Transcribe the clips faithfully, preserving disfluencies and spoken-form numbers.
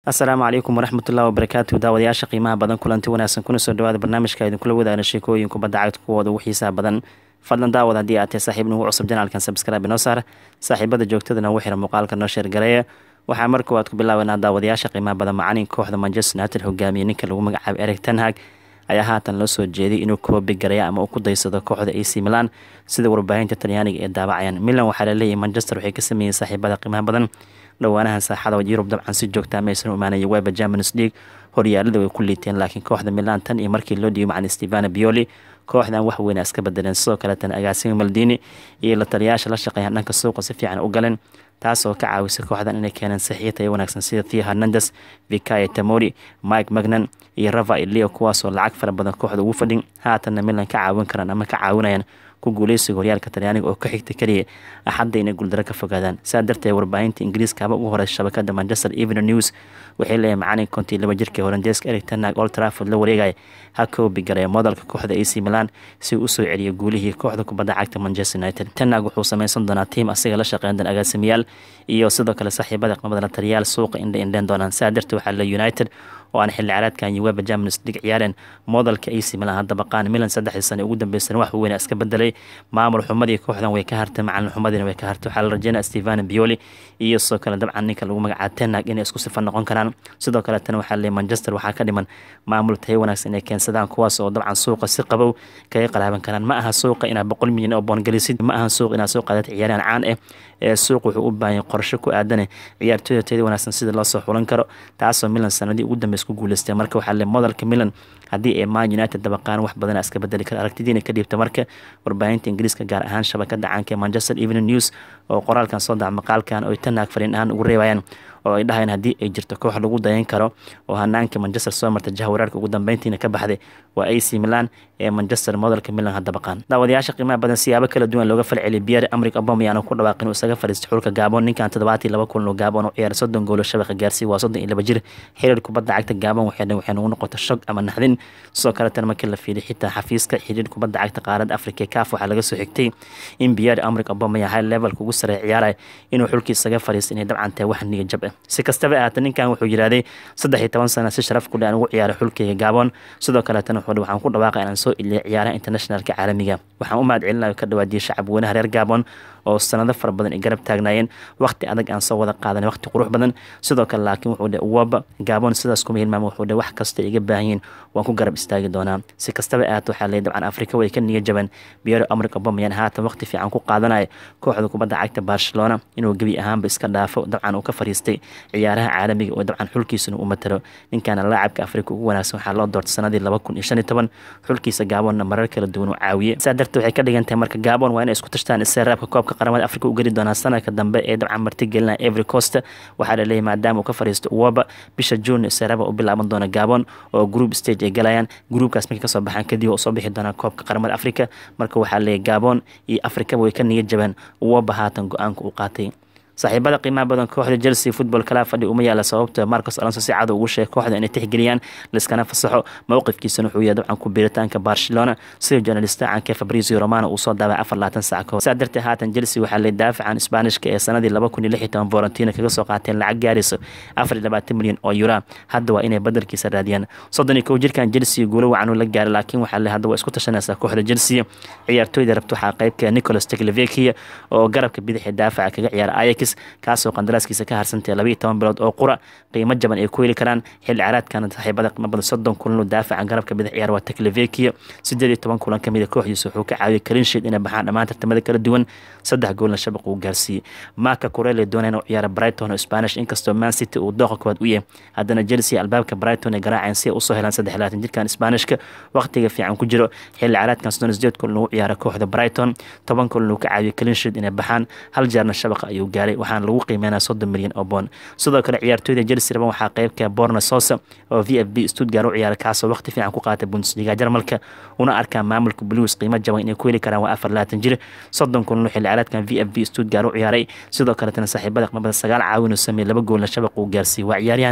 asalaamu calaykum waraxmatullahi wabarakaatu daawadayaasha qiimaha badan kulanti wanaagsan kuna soo dhawaada barnaamijka idinkula wadaagna sheekooyin kubadda cagta kuwooda ugu xiisaha badan fadlan daawad haddii aad tahay saaxiib nagu cusub janaalkan sabskraibe inoo saar saaxiibada joogtadana ugu xira muuqaalka noo sheergareeya waxaa mar koowaad ku bilaabanaa daawadayaasha qiimaha badan macalinka kooxda Manchester United hogaamiye ninka lagu magacaabo Erik ten Hag ayaa haatan loo soo jeeday inuu koobi gareeyo ama uu ku daysado kooxda A C Milan sida warbaahinta Talyaaniga ee daabacayaan Milan waxaa la leeyahay Manchester waxay ka sameeyeen saaxiibada qiimaha badan dhawaanahan saaxada Yurub dabcan si joogta ma aysan u imaanay UEFA Champions League horyaalada way ku liiteen laakiin kooxda Milan tan iyo markii loo dhiibay macallin Stefano Pioli kooxdan wax weyn iska bedeleen sidoo kale tan agaasimo Maldini iyo la taliyaasha la shaqeeya dhanka suuqa si fiican u galeen taasoo ka caawisay kooxdan inay keenaan saxiix ay wanaagsan sida Theo Hernandez, Fikayo Tomori, Mike Magnan iyo Rafael Leo kuwaasoo lacag fara badan kooxda ugu fadhin haatan Milan ka caawin karaan ama ka caawinayaan ku guuleysiga horyaalka Talyaaniga oo ka xigta kaliya axadda inay guuldaro ka fogaadaan saa darteed warbaahinta Ingiriiska haba ugu horeysa shabakada Manchester Evening News waxay leeyahay macallin konti laba jirka Holandeeska Erik ten Hag Old Trafford la wareegay ha koobi gareeyo modelka kooxda A C Milan si uu soo celiyo guulihii kooxda kubadda cagta Manchester United ten Hag wuxuu sameeysan doonaa team asiga la shaqeyn doona agaasimiyaal iyo sidoo kale saaxiibada qamada la taliyaal suuqa indha indhan doonaan saa darteed waxaa la United oo aan xilli ciyaareedkan UEFA Champions League ciyaareen modelka A C Milan hadda baqaan Milan saddex sano ugu dambeysay wax weyn iska bedelay maamul xumadii kooxdan way ka hartay macallin xumadina way ka hartay waxa la rajeynaa Stefano Pioli iyo sidoo kale dabcan ninka lagu magacaabo ten Hag inay isku sifan noqon karaan sidoo kale tan waxaa leeyahay Manchester waxaa ka dhiman maamul tayo wanaagsan ay keensadaan kuwaas oo dabcan suuqa si qabow kaga qalaaban karaan ma aha suuqa ina boqol milyan oo bond galisid ma aha suuq ina soo qaadato ciyaaraan caan ah ee suuq wuxuu u baahan qorshe ku aadan ciyaartooyda tayo wanaagsan sida loo soo xulan karo taasoo Milan sanadii ugu dambeysay ku guuleystay marka waxaa leeyahay modelka Milan haddii ay Man United dabaqaan wax badan iska bedeli kara aragtidiina ka dhiibta marka warbaahinta Ingiriiska gaar ahaan shabakada caanka ee Manchester Evening News oo qoraalkan soo dac maqaalkan oo ten Hag fariin ahaan ugu reebayaan oo ay dhahayaan haddii ay jirto koox lagu dayan karo oo hanaanka Manchester soo martay jahwareerka ugu dambeyntiina ka baxday waa A C Milan ee Manchester modelka Milan hadda baqaan daawadayaasha qiimaha badan siyaabo kala duwan looga falceliyay Pierre-Emerick Aubameyang ku dhawaaqin uu isaga fariistay xulka Gabon ninkan toddobaatan iyo laba kulan oo Gabon u ciyaaray soddon gool oo shabaqa gaarsiiyay waa soddon iyo laba jir xiriir kubadda cagta Gabon waxay waxay ugu noqotay shock ama naxdin sidoo kale tan markii la fiiriyo xitaa xafiiska xiriir kubadda cagta qaaradda Afrika C A F waxaa laga soo xigtay in Pierre-Emerick Aubameyang high level kugu sareeyo ciyaaray inuu xulkiisa isaga fariistay inay dabcan tahay wax niga jab ah si kastaba ahaatee ninkan wuxuu yiraaday saddex iyo toban sano si sharaf ku leh ugu ciyaaray xulkayga Gabon sidoo kale tan wuxuu waxaan ku dhawaaqay inaan soo ilaa ciyaaraha internationalka caalamiga waxaan u mahadcelinayaa ka dhawaadiyay shacab weynaha reer Gabon oo sanado fara badan ay garab taagnaayeen waqti adag aan soo wada qaadanay waqti qurux badan sidoo kale laakiin wuxuu dhahay waba Gabon sidaas kuma hilmaamo wuxuu dhahay wax kasta iga baahan waan ku garab istaagi doonaa si kastaba ahaatee waxaa leeyahay dabcan Afrika way ka niga jaban Pierre-Emerick Aubameyang haatan waqti fiican ku qaadanaya kooxda kubadda cagta Barcelona inuu gabi ahaanba iska dhaafo dabcan uu ka fariistay ciyaaraha caalamiga oo dabcan xulkiisuna u matalo ninkan laacibka Afrika ugu wanaagsan waxaa loo doortay sanadii laba kun iyo shan iyo toban xulkiisa Gabon marar kala duwan u caawiyay saa darteed waxay ka dhigan tahay marka Gabon waa inay isku tashtaan israabka koobka qaramada Afrika u geli doonaa sanadka dambe ee dabcan marti gelinaya Ivory Coast waxaa la leeyahay maadaama uu ka fariisto Uwaba bisha June israaba u bilaaban doona Gabon oo group stage ay galayaan groupkaas markay ka soo baxaan kadib oo soo bixi doona koobka qaramada Afrika marka waxaa leeyahay Gabon iyo Afrika way ka niga jabaan Uwaba haatan go'aanka u qaatay saaxiibada qiimaha badan kooxda Chelsea Football Club fadhi uma yaala sababta Marcos Alonso si cad ugu sheegay kooxda inay tixgeliyaan liskana fasaxo mowqifkiisana wuxuu yahay dabcan ku biiritaanka Barcelona sida journalist caanka Fabrizio Romano uu soo daabay afar iyo labaatan saac ka hor saa darteed haatan Chelsea waxaa la daafacan Isbaanishka ee sanadii laba kun iyo lix iyo toban Fiorentina kaga soo qaateen lacag gaarayso afar iyo labaatan milyan oo euro hadda waa inay bedelkiisa raadiyaan soddon iyo kow jirkan Chelsea guulo wacan la gaaray laakiin waxaa la hadda waa isku tashanaysaa kooxda Chelsea ciyaartooyda rabto waxaa qaybka Nicolas Tagliafico oo garabka bidix daafaca kaga ciyaara Ajax kaasoo qandaraaskiisa ka harsantay laba iyo toban bilood oo qura qiimo jaban ay ku heli karaan xilli ciyaareedkan saaxiibada qiimo badan soddon kulan oo daafaca garabka bidix ciyaar waa Tagliafico siddeed iyo toban kulan kamid ah kooxdiisa wuxuu ka caawiyay clean sheet inay baxaan dhammaan tartamada kala duwan saddex goolna shabaq uu gaarsiiyay Marco Correa doonayna inuu ciyaaro Brighton oo Spanish inkastoo Man City uu dooqa koowaad u yahay haddana Chelsea albaabka Brighton ay garaaceen si ay u soo helaan saddex iyo labaatan jirkan Isbaanishka waqtiga fiican ku jiro xilli ciyaareedkan soddon iyo siddeed kulan uu ciyaaro kooxda Brighton toban kulan uu ka caawiyay clean sheet inay baxaan hal jeerna shabaq ayuu gaaray waxaan lagu qiimeynaa soddon milyan oo bond sidoo kale ciyaartooyda Chelsea raban waxaa qaybka Borna Sosa oo V F B Stuttgart u ciyaara kaasoo waqti fiican ku qaatay Bundesliga Jarmalka una arkaa maamulka Blues qiimo jaban inay ku heli karaan waa afar iyo labaatan jir soddon kulan xilli ciyaareedkan V F B Stuttgart u ciyaaray sidoo kale tan saaxiibada qimada sagaal caawin oo sameeyay laba gool la shabaq uu gaarsiiyay waa ciyaaryahan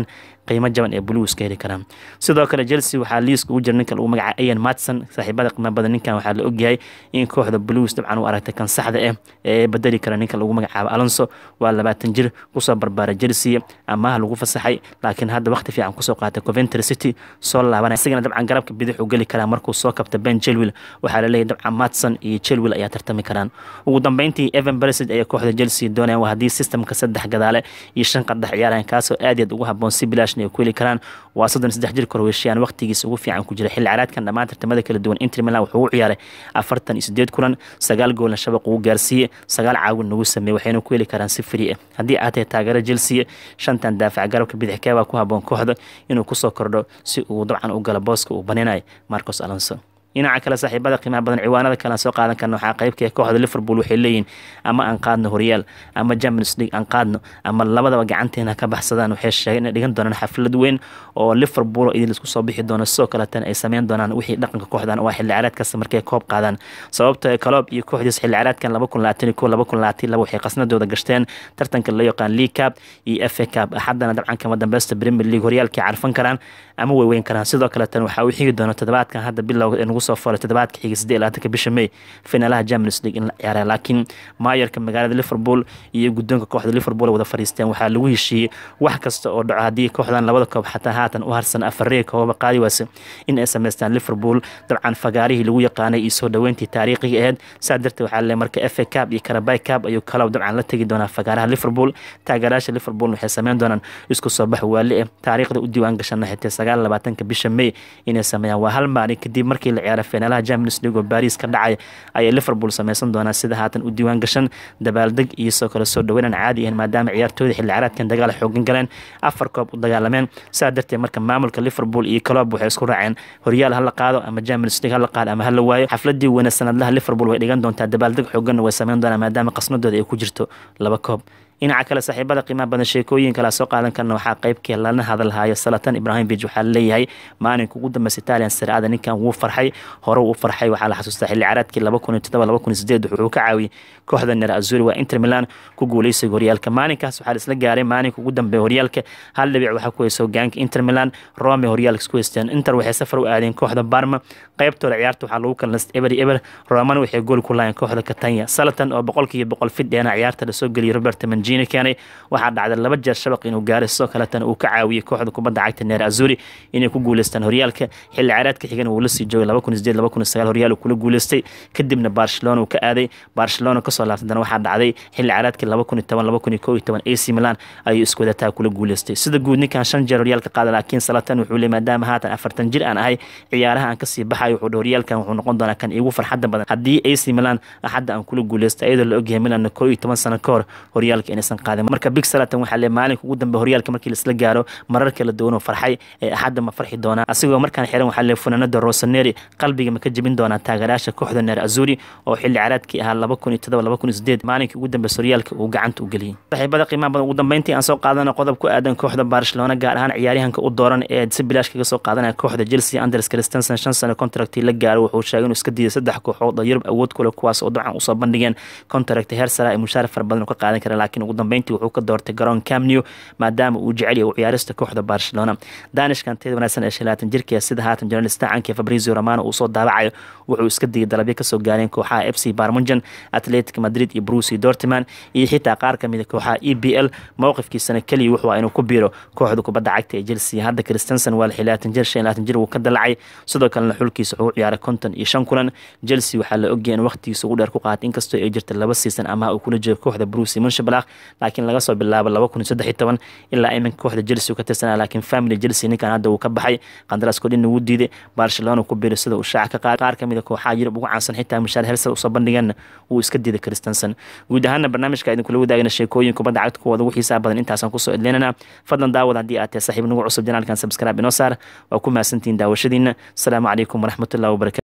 qiimo jaban ee Blues ka heli karaan sidoo kale Chelsea waxaa liiska ugu jira ninka lagu magacaabo Ian Maatson saaxiibada qiimo badan ninkan waxaa la ogyahay in kooxda Blues dabcan u aragtay kan saxda ah ee bedeli kara ninka lagu magacaabo Alonso waa labaatan jir ku soo barbaaray Chelsea ama lagu fasaxay laakiin hadda waqti fiican ku soo qaatay Coventry City soo laabanay isagana dabcan garabka bidix uu gali karaa markuu soo kabta Ben Chilwell waxaa la leeyahay dabcan Maatson iyo Chilwell ayaa tartami karaan ugu dambeyntii Evan Perisic ayaa kooxda Chelsea doonayaan waa hadii systemka saddex gadaale iyo shan qadax ciyaarayaan kaasoo aad iyo ugu haboon si bilaash ay ku heli karaan waa soddon iyo saddex jir Croatian waqtigiisa ugu fiican ku jira xilli ciyaareedkan dhammaan tartamada kala duwan Inter Milan wuxuu u ciyaaray afartan iyo siddeed kulan sagaal gool shabaq uu gaarsiiyay sagaal caawin nagu sameeyay waxayna ku heli karaan si free ah hadii aad tahay taageero Chelsea shantan daafac garabka bidix ka waa ku haboon kooxda inuu ku soo kordho si uu dabcan u galo booska uu baneenay Marcos Alonso dhinaca kale saaxiibada qiimaha badan ciwaanada kale soo qaadan karna waxaa qaybka kooxda Liverpool waxay leeyihiin ama aan qaadno Horyaal ama Champions League aan qaadno ama labadaba gacanteena ka baxsadaan waxay sheegeen in dhigan doonaan xaflad weyn oo Liverpool idin isku soo bixi doona soo kale tan ay sameyn doonaan wixii dhaqanka kooxdan waa xilli ciyaareed kasta markay koob qaadaan sababtoo ah Klopp iyo kooxdiisa xilli ciyaareedkan laba kun labaatan iyo kow laba kun labaatan iyo laba waxay qasnadooda gashteen tartanka la yaqaan League Cup iyo F A Cup haddana dabcan kama dambaysta Premier League Horyaalka carfan karaan ama way weyn karaan sidoo kale tan waxa uu xigi doona toddobaadkan hadda bilowga in ugu soo furo toddobaadka xiga siddeed iyo labaatanka bisha May finaalaha Champions League in la ciyaaro laakiin maayarka magaalada Liverpool iyo gudoonka kooxda Liverpool wada fariisteen waxaa lagu heshiiyay wax kasta oo dhaco hadii kooxdan labada koob xataa haatan u harsan afar koob qaadi waase in ay sameystaan Liverpool dabcan fagaarihii lagu yaqaanay iyo soo dhaweyntii taariikhiga ahayd sadarta waxaa la marka F A Cup iyo Carabao Cup ayuu kala dabcan la tagi doonaa fagaaraha Liverpool taageerayaasha Liverpool waxay sameyn doonaan isku soo bax waali taariikhda u diiwaan gashan xitaa sagaal iyo labaatanka bisha May inay sameeyaan waa hal maalin kadib markii la ciyaaray finaalaha Champions League oo Paris ka dhacay ay Liverpool sameysan doonaa sida haatan u diiwaan gashan dabaaldeg iyo soo kala soo dhaweyn caadi ah maadaama ciyaartooyda xilli ciyaareedkan dagaal xooggan galeen afar koob u dagaalameen sadarta marka maamulka Liverpool iyo Klopp waxay isku raaceen Horyaal hal qaado ama Champions League hal qaado ama hal waayo xafladii weyn sanadlaha Liverpool way dhigan doontaa dabaaldeg xooggan way sameyn doonaa maadaama qasnadooda ay ku jirto laba koob dhinaca kale saaxiibada qiimaha badan sheekooyin kala soo qaadan karna waxaa qaybkii lana hadalhayo Zlatan Ibrahimovic waxaa leeyahay maalinka ugu dambeysay Italian Serie A ninkan wuu farxay hore uu farxay waxaa la xasuustaa xilli ciyaareedkii laba kun iyo toddoba laba kun iyo siddeed wuxuu ka caawiyay kooxda Nerazzurri waa Inter Milan ku guuleysay Horyaalka maalinkaas waxaa la isla gaaray maalinka ugu dambeeyay Horyaalka hal dhibic waxa ku hayso gaanka Inter Milan Rome Horyaalka isku haysteen Inter waxay safar u aadeen kooxda Parma qaybtooda ciyaarta waxaa lagu kala nastay eber eber Roma waxay gool ku laayeen kooxda Catania Zlatan oo boqolkiiba boqol fidheena ciyaarta la soo galiyay Robert Mancini keenay waxaa dhacday laba jeer shabaq inuu gaaray soo kale tan uu ka caawiyay kooxda kubadda cagta Nerazzurri inay ku guuleystaan Horyaalka xilli ciyaareedka xigana uu la sii joogay laba kun iyo siddeed laba kun iyo sagaal Horyaal uu kula guuleystay kadibna Barcelona uu ka aaday Barcelona ka soo laaftay waxaa dhacday xilli ciyaareedka laba kun iyo toban laba kun iyo kow iyo toban A C Milan ayuu isku wadataa kula guuleystay sida guud ninkan shan jeer Horyaalka qaaday laakiin Zlatan wuxuu leeyahay maadaama haatan afartan jir aan ahay ciyaaraha aan ka sii baxay wuxuu Horyaalkan wuxuu noqon doonaa kan igu farxadda badan haddii A C Milan hadda aan kula guuleystay iyadoo la ogyahay Milan kow iyo toban sano ka hor Horyaalka inaysan qaadin marka Big Zlatan waxaa le maalinka ugu dambeeyay Horyaalka markii la isla gaaro marar kala duwan oo farxay ee hadda ma farxi doona asigoo markaan xiran waxaa le funaanada Rossoneri qalbiga ma ka jabin doona taageerayaasha kooxda Nerazzurri oo xilli ciyaareedkii ahaa laba kun iyo toddoba laba kun iyo siddeed maalinka ugu dambeeyay Horyaalka uu gacanta u galiyay saaxiibada qiimaha badan ugu dambeyntii aan soo qaadano qodob ku aadan kooxda Barcelona gaar ahaan ciyaaryahanka u dooran ee si bilaash kaga soo qaadanaya kooxda Chelsea Andreas Christensen shan sano contract la gaaro wuxuu sheegay inuu iska diiday saddex kooxood oo Yurub awood kale kuwaas oo dabcan u soo bandhigeen contract heer sare ee mushaar far badan ka qaadan kara laakiin ugu dambeyntii wuxuu ka doortay garoon Camp Nou maadaama uu jecel yahay ciyaarista kooxda Barcelona Danishkan teed wanaagsan ee shalaatan jirkiisa sida haatan journalista caanka Fabrizio Romano uu soo daabacayo wuxuu iska digay dalabyo ka soo gaareen kooxaha F C Bayern Munich Atletico Madrid iyo Borussia Dortmund iyo xitaa qaar ka mid ah kooxaha E P L mowqifkiisana kaliya wuxuu inuu ku biiro kooxda kubadda cagta ee Chelsea hadda Christensen waa xilatan jir shan iyo labaatan jir uu ka dalacay sidoo kalena xulkiisa wuxuu ciyaaray konton iyo shan kulan Chelsea waxaa la ogyahay in waqtigiisa ugu dheer ku qaatay inkastoo ay jirtay laba season ama uu kula joogo kooxda Borussia Mönchengladbach laakiin laga soo bilaabo laba kun iyo saddex iyo toban ilaa iminka kooxda Chelsea ka tirsanaa laakiin family Chelsea ninkan hadda uu ka baxay qandaraas koodin uu diiday Barcelona ku biiray sida uu shaaca ka qaaday qaar kamid ah kooxaha Yurub ugu caansan xitaa mushaar hersal u soo bandhigeen uu iska diiday Christensen guud ahaan barnaamijka idin kula wadaagna sheekooyin kubadda cagta kuwada ugu xiisaha badan intaasaan ku soo idleynana fadlan daawad haddii aad tahay saaxiib nagu cusub janaalkan subscribe inoo saar waa ku mahadsantihiin daawashadiina assalaamu calaykum waraxmatullaahi wabarakaatu